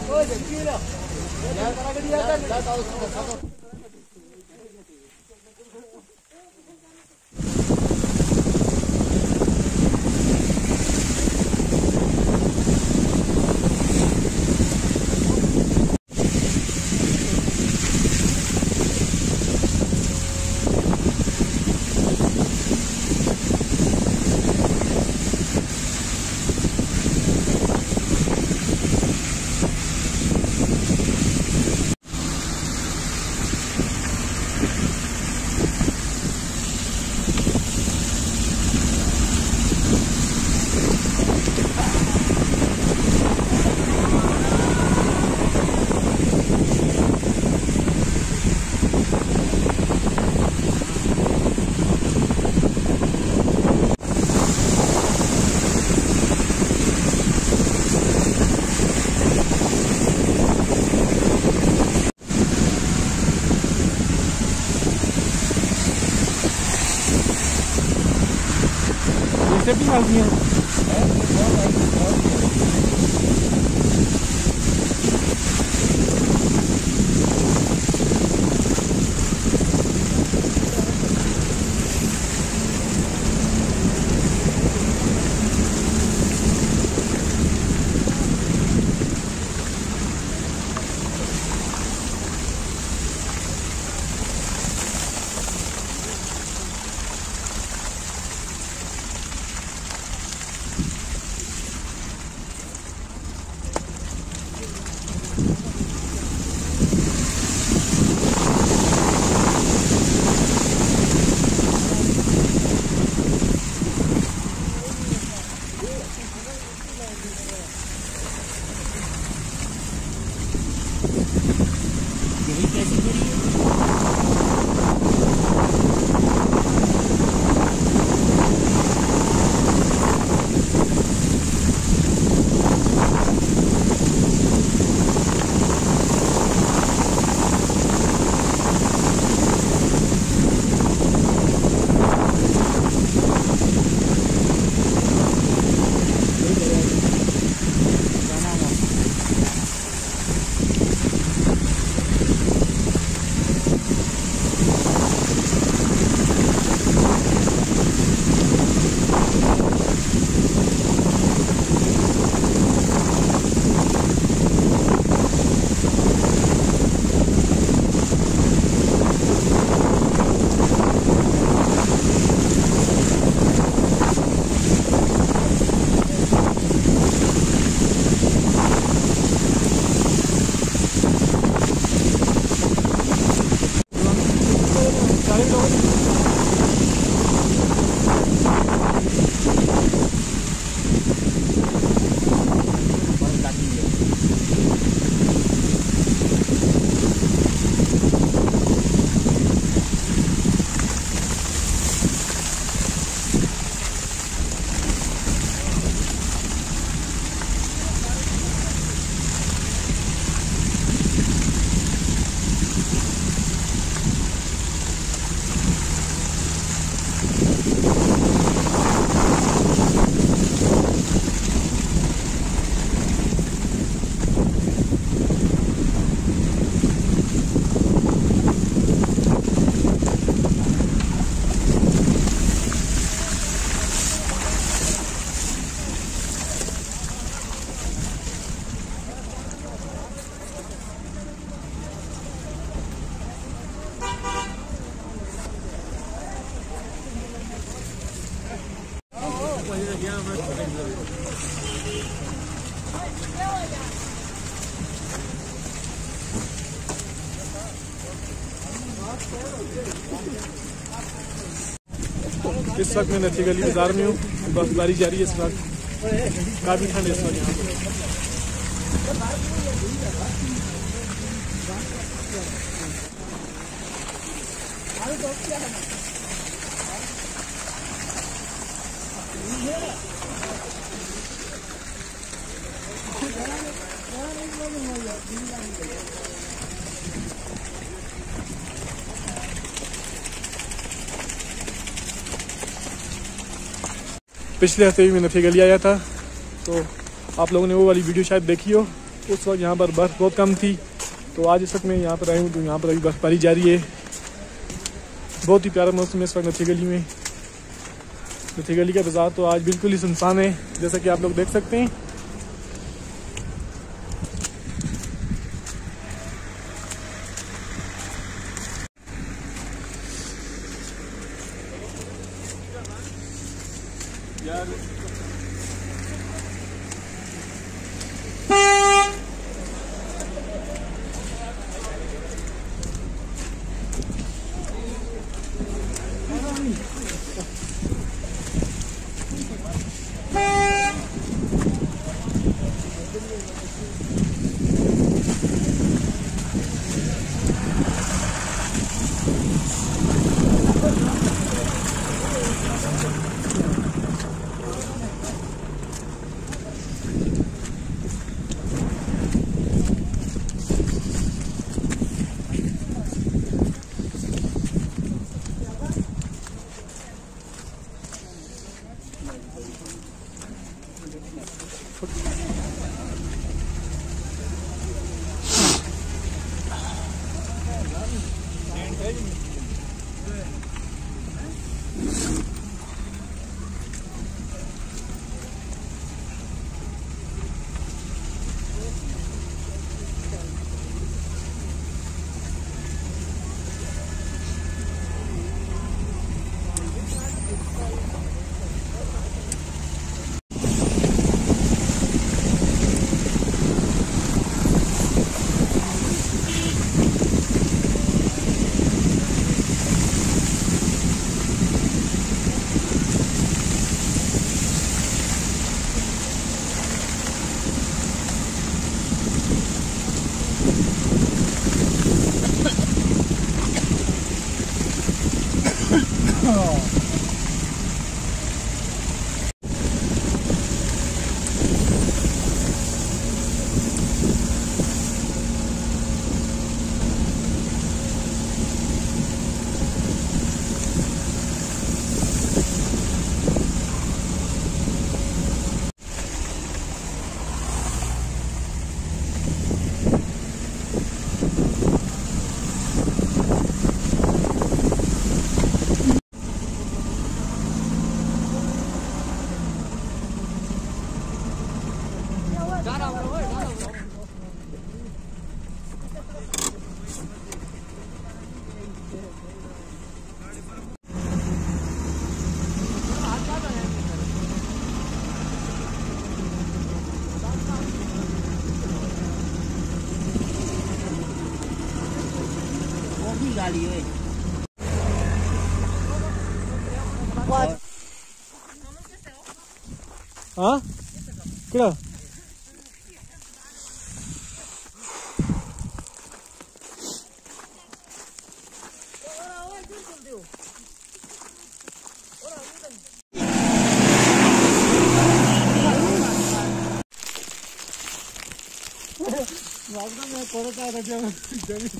Safety मांगती है। इस वक्त मैं नथियागली बाजार में हूँ, बर्फबारी जारी है इस वक्त, काफी ठंड है इस वक्त यहाँ पर। पिछले हफ्ते भी मैं नथियागली आया था, तो आप लोगों ने वो वाली वीडियो शायद देखी हो उस वक्त यहाँ पर बर्फ़ बहुत कम थी। तो आज इस वक्त मैं यहाँ पर आया हूँ तो यहाँ पर अभी बर्फ़बारी जारी है। बहुत ही प्यारा मौसम है इस वक्त नथियागली में। नथियागली का बाज़ार तो आज बिल्कुल ही सुनसान है, जैसा कि आप लोग देख सकते हैं। यार गाड़ी है हाँ क्या में कोड़ता था जमीन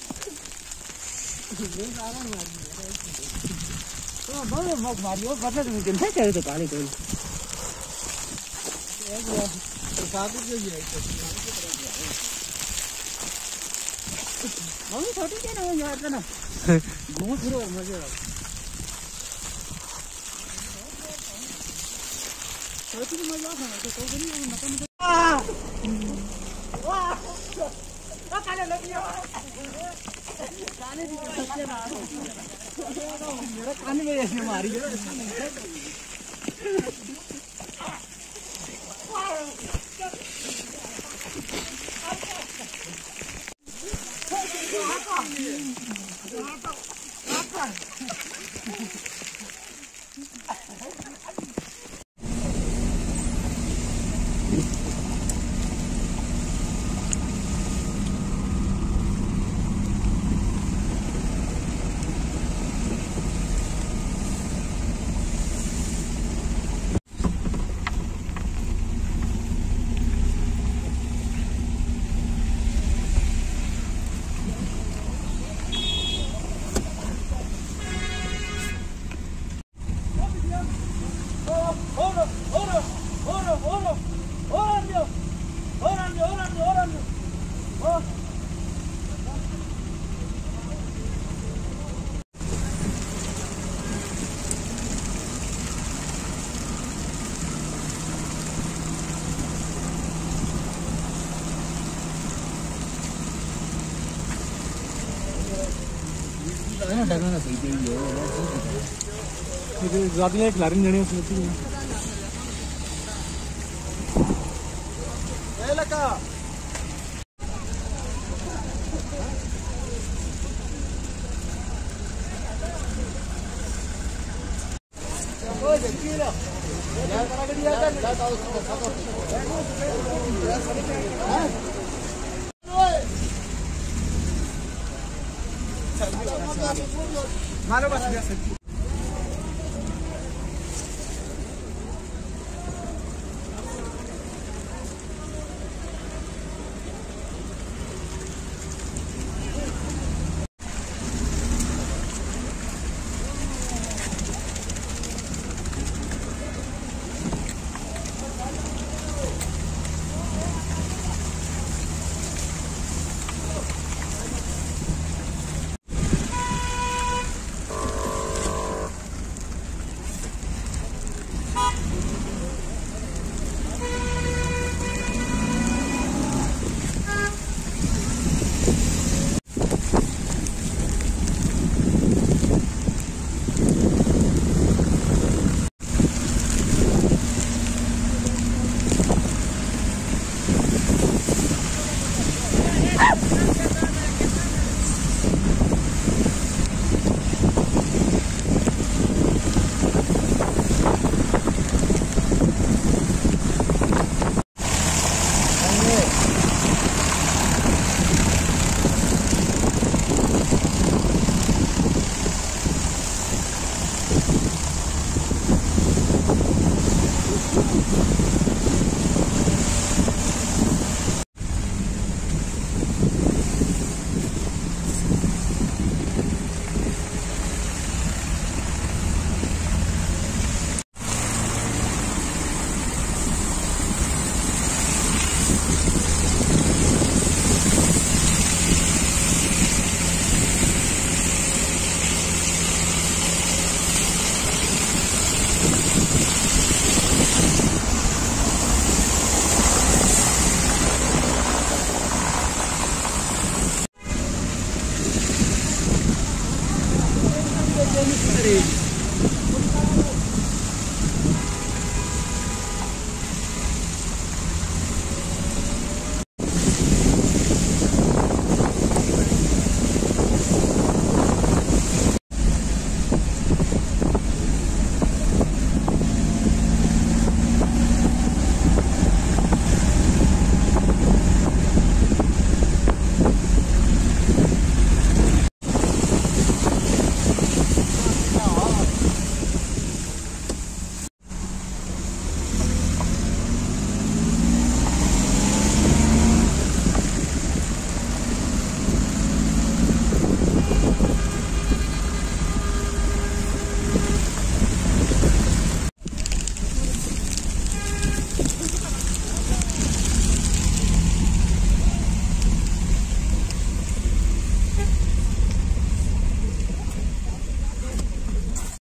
तो बहुत मत मारियो पता नहीं किन है करे तो पानी तो साबित जो है मम्मी छोटी के ना यार ना घूम फिरो मजे आओ छोटी की मजा आता है तो नहीं मतलब वाह वाह काले लगियो काने भी बच्चे ना मेरा कान में ऐसे मारी है जातियाँ खिलाड़ी जने उसमें मारो बस